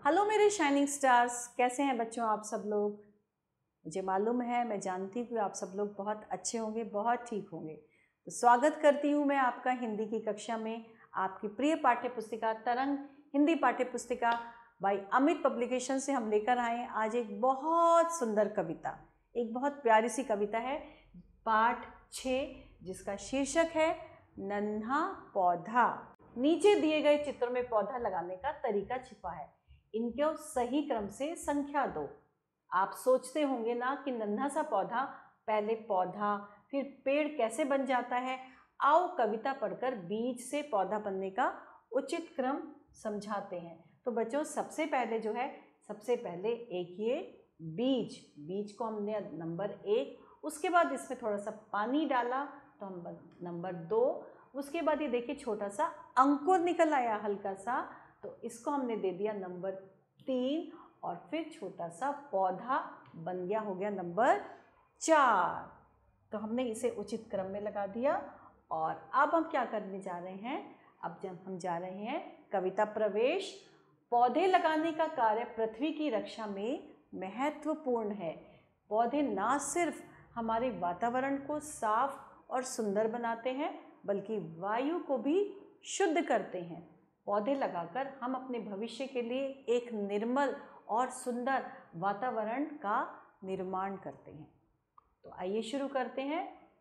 Hello मेरे shining stars, कैसे हैं बच्चों आप सब लोग। मुझे मालूम है, मैं जानती हूँ आप सब लोग बहुत अच्छे होंगे, बहुत ठीक होंगे। तो स्वागत करती हूँ मैं आपका हिंदी की कक्षा में। आपकी प्रिय पाठ्य पुस्तिका तरंग हिंदी पाठ्य पुस्तिका बाय अमित पब्लिकेशन से हम लेकर आए आज एक बहुत सुंदर कविता, एक बहुत प्यारी सी कविता है, पाठ 6, जिसका शीर्षक है नन्हा पौधा। नीचे दिए गए चित्र में पौधा लगाने का तरीका छिपा है, इनके सही क्रम से संख्या दो। आप सोचते होंगे ना कि नन्हा सा पौधा, पहले पौधा फिर पेड़ कैसे बन जाता है। आओ कविता पढ़कर बीज से पौधा बनने का उचित क्रम समझाते हैं। तो बच्चों सबसे पहले सबसे पहले एक ये बीज को हमने नंबर 1, उसके बाद इसमें थोड़ा सा पानी डाला तो हम नंबर 2, उसके बाद ये देखिए छोटा सा अंकुर निकल आया हल्का सा, तो इसको हमने दे दिया नंबर 3, और फिर छोटा सा पौधा बन गया, हो गया नंबर 4। तो हमने इसे उचित क्रम में लगा दिया। और अब हम क्या करने जा रहे हैं, अब जब हम जा रहे हैं कविता प्रवेश। पौधे लगाने का कार्य पृथ्वी की रक्षा में महत्वपूर्ण है। पौधे ना सिर्फ हमारे वातावरण को साफ और सुंदर बनाते हैं, बल्कि वायु को भी शुद्ध करते हैं। पौधे लगाकर हम अपने भविष्य के लिए एक निर्मल और सुंदर वातावरण का निर्माण करते हैं। तो आइए शुरू करते हैं।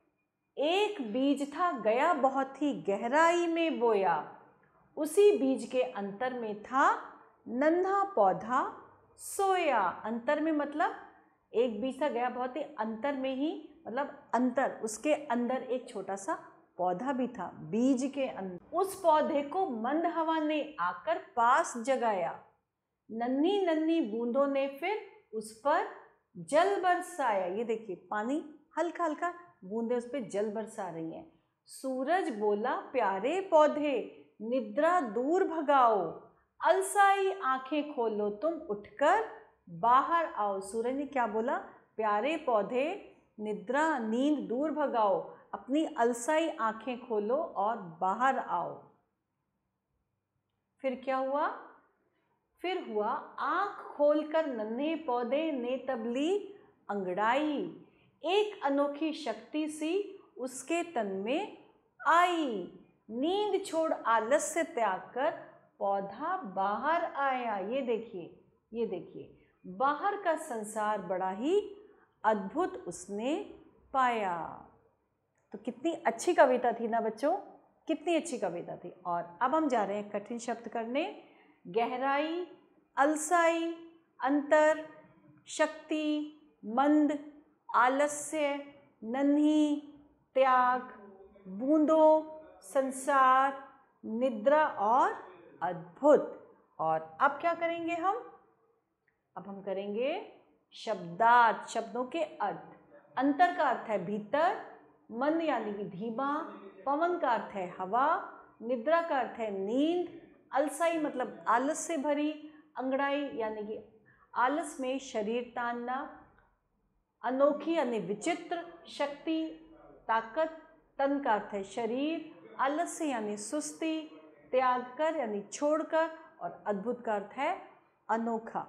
एक बीज था गया बहुत ही गहराई में बोया, उसी बीज के अंतर में था नन्हा पौधा सोया। अंतर में मतलब एक बीज था गया बहुत ही अंतर में ही, मतलब अंतर, उसके अंदर एक छोटा सा पौधा भी था बीज के अंदर। उस पौधे को मंद हवा ने आकर पास जगाया, नन्ही नन्ही बूंदों ने फिर उस पर जल बरसाया। ये देखिए पानी हल्का हल्का बूंदे उस पर जल बरसा रही हैं। सूरज बोला प्यारे पौधे निद्रा दूर भगाओ, अलसाई आंखें खोलो तुम उठकर बाहर आओ। सूरज ने क्या बोला, प्यारे पौधे निद्रा नींद दूर भगाओ, अपनी अलसाई आंखें खोलो और बाहर आओ। फिर क्या हुआ, फिर हुआ आंख खोलकर नन्हे पौधे ने तब ली अंगड़ाई, एक अनोखी शक्ति सी उसके तन में आई। नींद छोड़ आलस्य त्याग कर पौधा बाहर आया। ये देखिए बाहर का संसार बड़ा ही अद्भुत उसने पाया। तो कितनी अच्छी कविता थी ना बच्चों, कितनी अच्छी कविता थी। और अब हम जा रहे हैं कठिन शब्द करने। गहराई, अलसाई, अंतर, शक्ति, मंद, आलस्य, नन्ही, त्याग, बूंदों, संसार, निद्रा और अद्भुत। और अब क्या करेंगे हम, अब हम करेंगे शब्दार्थ, शब्दों के अर्थ। अंतर का अर्थ है भीतर, मंद यानी कि धीमा, पवन का अर्थ है हवा, निद्रा का अर्थ है नींद, अलसाई मतलब आलस से भरी, अंगड़ाई यानी कि आलस में शरीर तानना, अनोखी यानी विचित्र, शक्ति ताकत, तन का अर्थ है शरीर, आलस्य यानी सुस्ती, त्याग कर यानी छोड़कर, और अद्भुत का अर्थ है अनोखा।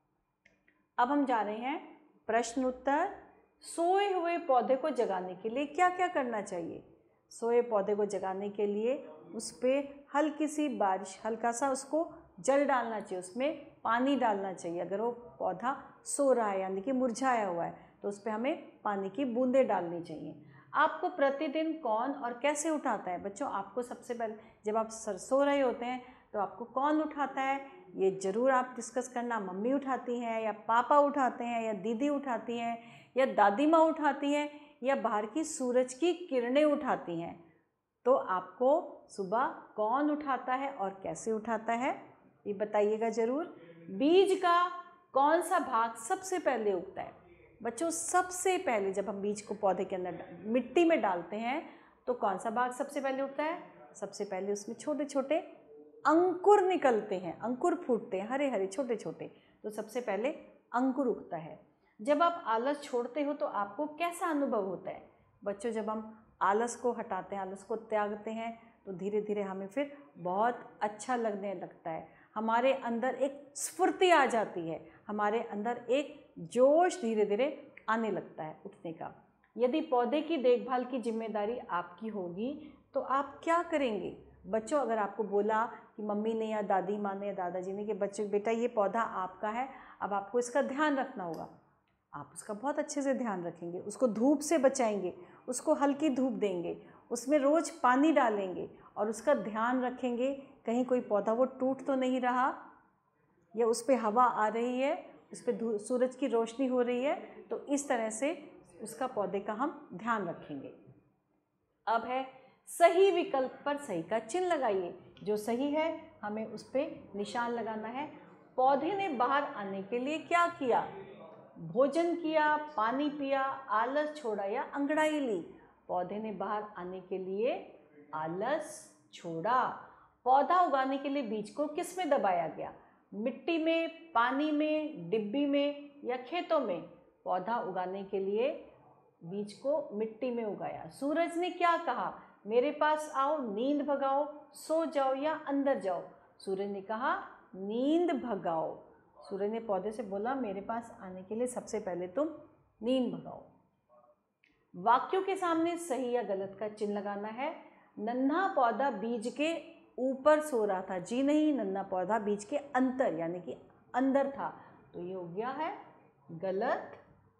अब हम जा रहे हैं प्रश्न उत्तर। सोए हुए पौधे को जगाने के लिए क्या क्या करना चाहिए। सोए पौधे को जगाने के लिए उस पर हल्की सी बारिश, हल्का सा उसको जल डालना चाहिए, उसमें पानी डालना चाहिए। अगर वो पौधा सो रहा है यानी कि मुरझाया हुआ है तो उस पर हमें पानी की बूंदें डालनी चाहिए। आपको प्रतिदिन कौन और कैसे उठाता है बच्चों, आपको सबसे पहले जब आप सो रहे होते हैं तो आपको कौन उठाता है, ये ज़रूर आप डिस्कस करना। मम्मी उठाती हैं या पापा उठाते हैं या दीदी उठाती हैं या दादी माँ उठाती हैं या बाहर की सूरज की किरणें उठाती हैं। तो आपको सुबह कौन उठाता है और कैसे उठाता है ये बताइएगा ज़रूर। बीज का कौन सा भाग सबसे पहले उगता है बच्चों। सबसे पहले जब हम बीज को पौधे के अंदर मिट्टी में डालते हैं तो कौन सा भाग सबसे पहले उगता है, सबसे पहले उसमें छोटे छोटे अंकुर निकलते हैं, अंकुर फूटते हैं हरे हरे छोटे छोटे, तो सबसे पहले अंकुर उगता है। जब आप आलस छोड़ते हो तो आपको कैसा अनुभव होता है बच्चों। जब हम आलस को हटाते हैं, आलस को त्यागते हैं, तो धीरे धीरे हमें फिर बहुत अच्छा लगने लगता है। हमारे अंदर एक स्फूर्ति आ जाती है, हमारे अंदर एक जोश धीरे धीरे आने लगता है उठने का। यदि पौधे की देखभाल की जिम्मेदारी आपकी होगी तो आप क्या करेंगे? बच्चों, अगर आपको बोला कि मम्मी ने या दादी माँ ने या दादाजी ने कि बच्चों बेटा ये पौधा आपका है, अब आपको इसका ध्यान रखना होगा, आप उसका बहुत अच्छे से ध्यान रखेंगे, उसको धूप से बचाएंगे, उसको हल्की धूप देंगे, उसमें रोज़ पानी डालेंगे और उसका ध्यान रखेंगे कहीं कोई पौधा वो टूट तो नहीं रहा, या उस पर हवा आ रही है, उस पर सूरज की रोशनी हो रही है, तो इस तरह से उसका पौधे का हम ध्यान रखेंगे। अब है सही विकल्प पर सही का चिन्ह लगाइए। जो सही है हमें उस पर निशान लगाना है। पौधे ने बाहर आने के लिए क्या किया? भोजन किया, पानी पिया, आलस छोड़ा या अंगड़ाई ली? पौधे ने बाहर आने के लिए आलस छोड़ा। पौधा उगाने के लिए बीज को किस में दबाया गया? मिट्टी में, पानी में, डिब्बी में या खेतों में? पौधा उगाने के लिए बीज को मिट्टी में उगाया। सूरज ने क्या कहा? मेरे पास आओ, नींद भगाओ, सो जाओ या अंदर जाओ? सूरज ने कहा नींद भगाओ। सूरज ने पौधे से बोला मेरे पास आने के लिए सबसे पहले तुम नींद भगाओ। वाक्यों के सामने सही या गलत का चिन्ह लगाना है। नन्हा पौधा बीज के ऊपर सो रहा था। जी नहीं, नन्हा पौधा बीज के अंतर यानी कि अंदर था, तो ये हो गया है गलत।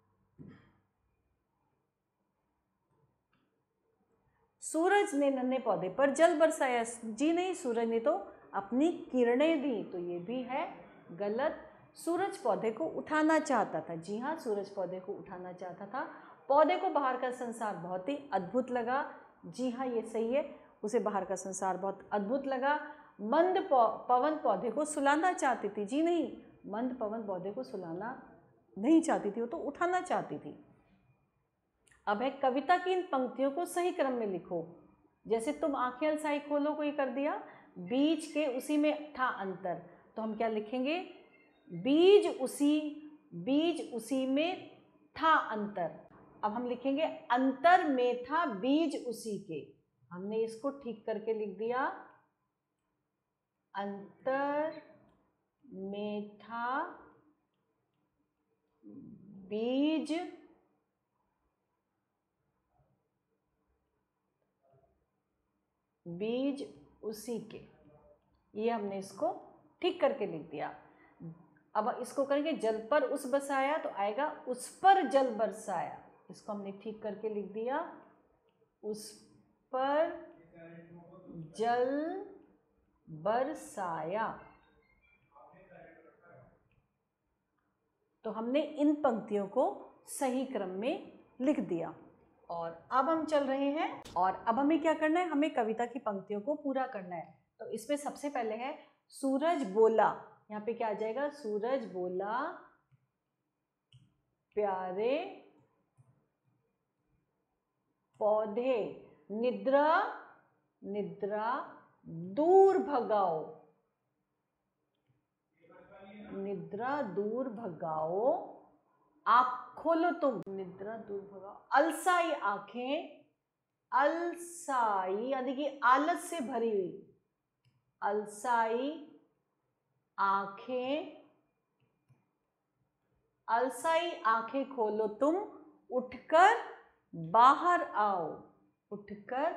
सूरज ने नन्हे पौधे पर जल बरसाया। जी नहीं, सूरज ने तो अपनी किरणें दी, तो ये भी है गलत। सूरज पौधे को उठाना चाहता था। जी हाँ, सूरज पौधे को उठाना चाहता था। पौधे को बाहर का संसार बहुत ही अद्भुत लगा। जी हाँ, ये सही है, उसे बाहर का संसार बहुत अद्भुत लगा। मंद पवन पौधे को सुलाना चाहती थी। जी नहीं, मंद पवन पौधे को सुलाना नहीं चाहती थी, वो तो उठाना चाहती थी। अब है कविता की इन पंक्तियों को सही क्रम में लिखो। जैसे तुम आंखें अलसाई खोलो को ये कर दिया, बीज के उसी में था अंतर, तो हम क्या लिखेंगे? बीज उसी में था अंतर। अब हम लिखेंगे अंतर में था बीज उसी के। हमने इसको ठीक करके लिख दिया, अंतर में था बीज उसी के। ये हमने इसको ठीक करके लिख दिया। अब इसको करेंगे जल पर उस बसाया, तो आएगा उस पर जल बरसाया। इसको हमने ठीक करके लिख दिया, उस पर जल बरसाया। तो हमने इन पंक्तियों को सही क्रम में लिख दिया। और अब हम चल रहे हैं, और अब हमें क्या करना है? हमें कविता की पंक्तियों को पूरा करना है। तो इसमें सबसे पहले है सूरज बोला। यहाँ पे क्या आ जाएगा? सूरज बोला प्यारे पौधे निद्रा दूर भगाओ, निद्रा दूर भगाओ, आँख खोलो तुम, निद्रा दूर भगाओ। अलसाई आंखें, अलसाई यानी कि आलस से भरी हुई, अलसाई आंखें, अलसाई आंखें खोलो तुम, उठकर बाहर आओ, उठकर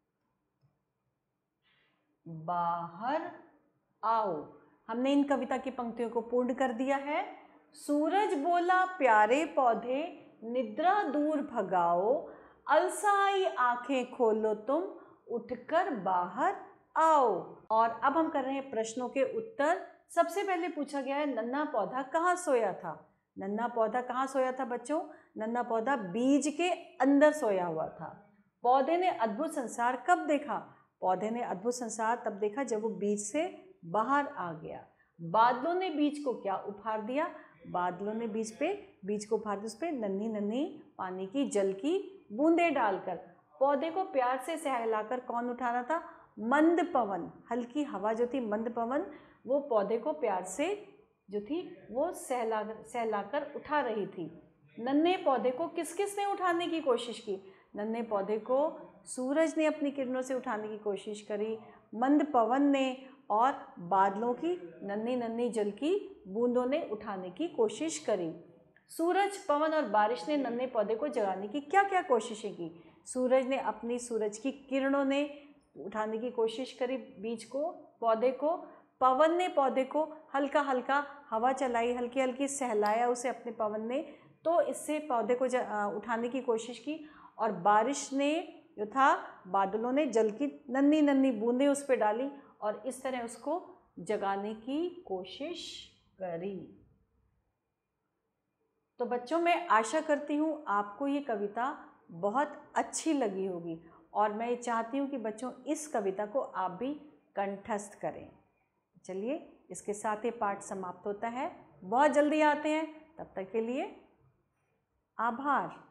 बाहर आओ। हमने इन कविता की पंक्तियों को पूर्ण कर दिया है। सूरज बोला प्यारे पौधे निद्रा दूर भगाओ, अलसाई आंखें खोलो तुम, उठकर बाहर आओ। और अब हम कर रहे हैं प्रश्नों के उत्तर। सबसे पहले पूछा गया है नन्हा पौधा कहाँ सोया था? नन्हा पौधा कहाँ सोया था बच्चों? नन्हा पौधा बीज के अंदर सोया हुआ था। पौधे ने अद्भुत संसार कब देखा? पौधे ने अद्भुत संसार तब देखा जब वो बीज से बाहर आ गया। बादलों ने बीज को क्या उपहार दिया? बादलों ने बीज को उपहार दिया, उस पर नन्ही नन्ही पानी की जल की बूंदें डालकर। पौधे को प्यार से सहलाकर कौन उठा रहा था? मंद पवन, हल्की हवा जो थी, मंद पवन, वो पौधे को प्यार से जो थी वो सहलाकर उठा रही थी। नन्हे पौधे को किस किस ने उठाने की कोशिश की? नन्हे पौधे को सूरज ने अपनी किरणों से उठाने की कोशिश करी, मंद पवन ने, और बादलों की नन्ही नन्ही जल की बूंदों ने उठाने की कोशिश करी। सूरज, पवन और बारिश ने नन्हे पौधे को जगाने की क्या क्या कोशिशें की? सूरज ने अपनी सूरज की किरणों ने उठाने की कोशिश करी बीज को, पौधे को। पवन ने पौधे को हल्का हल्का हवा चलाई, हल्की हल्की सहलाया उसे अपने पवन ने, तो इससे पौधे को उठाने की कोशिश की। और बारिश ने जो था, बादलों ने जल की नन्ही नन्ही बूंदें उस पर डाली और इस तरह उसको जगाने की कोशिश करी। तो बच्चों, मैं आशा करती हूँ आपको ये कविता बहुत अच्छी लगी होगी और मैं चाहती हूँ कि बच्चों इस कविता को आप भी कंठस्थ करें। चलिए, इसके साथ ही पाठ समाप्त होता है। बहुत जल्दी आते हैं, तब तक के लिए आभार।